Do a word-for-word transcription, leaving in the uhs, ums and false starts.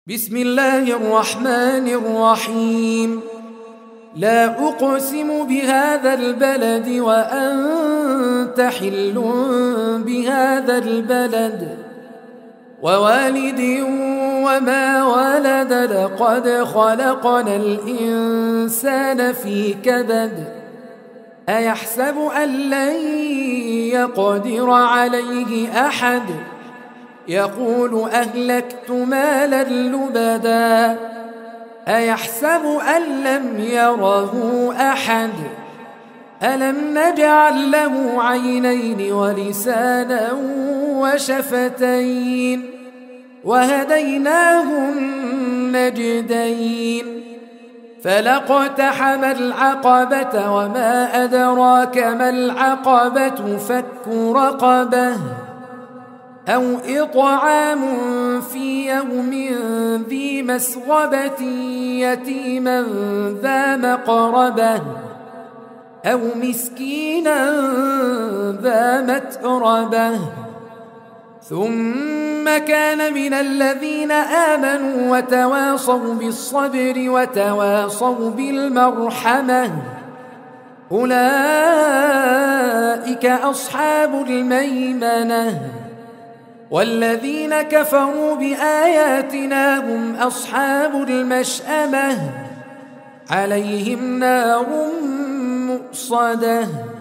بسم الله الرحمن الرحيم. لا أقسم بهذا البلد وأنت حل بهذا البلد ووالد وما ولد. لقد خلقنا الإنسان في كبد. أيحسب أن لن يقدر عليه أحد؟ يقول أهلكت مالا لبدا. أيحسب أن لم يره أحد؟ ألم نجعل له عينين ولسانا وشفتين وهديناه النجدين. فلاقتحم العقبة وما أدراك ما العقبة؟ فك رقبة أو إطعام في يوم ذي مسغبة يتيما ذا مقربة أو مسكينا ذا متربة. ثم كان من الذين آمنوا وتواصوا بالصبر وتواصوا بالمرحمة. أولئك أصحاب الميمنة. والذين كفروا بآياتنا هم أصحاب المشأمة. عليهم نار مؤصدة.